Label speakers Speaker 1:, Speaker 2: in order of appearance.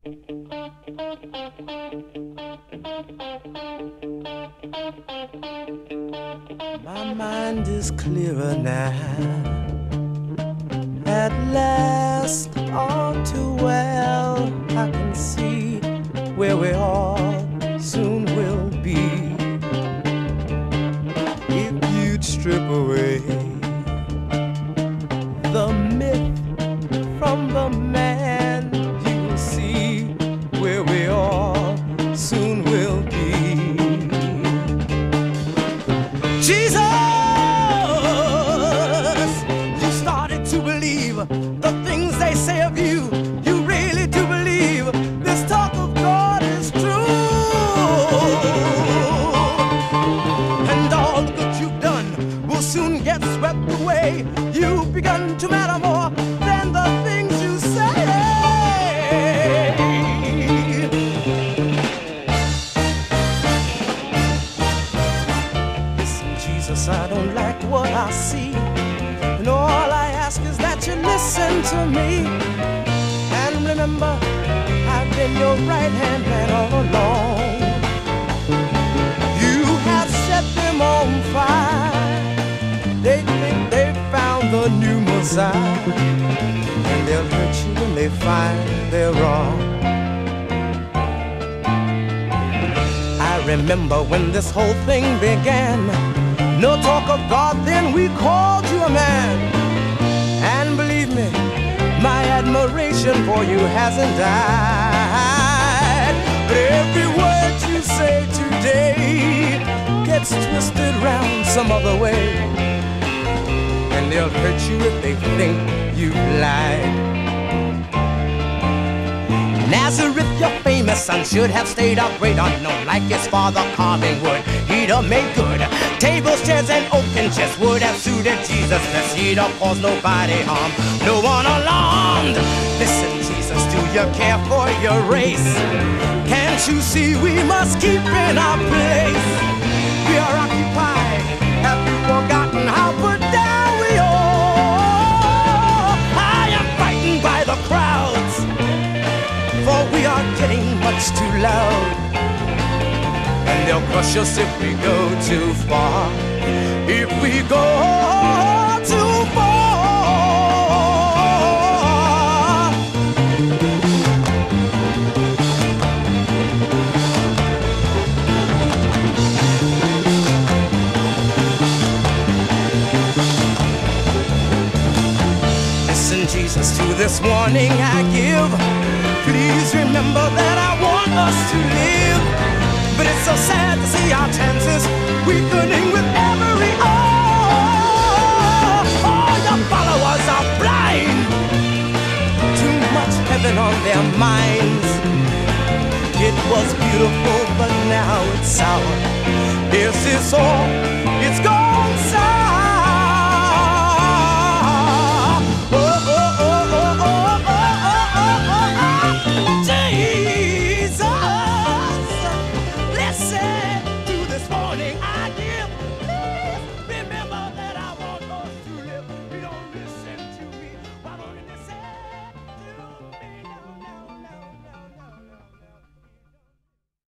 Speaker 1: My mind is clearer now. At last, all too well, I can see where we all soon will be. If you'd strip away the myth from the man, you'll see where we all soon will be. Jesus, you started to believe the things they say of you. You really do believe this talk of God is true. And all the good you've done will soon get swept away. You've begun to matter more than the things you say. Listen, Jesus, I don't like what I see. And all I ask is that you listen to me. And remember, I've been your right-hand man all along. You have set them on fire. They think they've found the new Messiah, and they'll hurt you when they find they're wrong. I remember when this whole thing began. No talk of God, then we called you a man. And believe me, my admiration for you hasn't died. But every word you say today gets twisted round some other way, and they'll hurt you if they think you've lied. Nazareth, your famous son, should have stayed up great unknown, like his father carving wood. He'd have made good. Tables, chairs, and oaken chests would have suited Jesus best. He'd have caused nobody harm, no one alarmed. Listen, Jesus, do you care for your race? Can't you see we must keep in our place? We are occupied. Have you forgotten how put down we are? I am frightened by the crowds, for we are getting much too loud. And they'll crush us if we go too far. If we go too far. Listen, Jesus, to this warning I give. Please remember that I want us to live. But it's so sad to see our chances weakening with every hour. All your followers are blind. Too much heaven on their minds. It was beautiful, but now it's sour. Is this all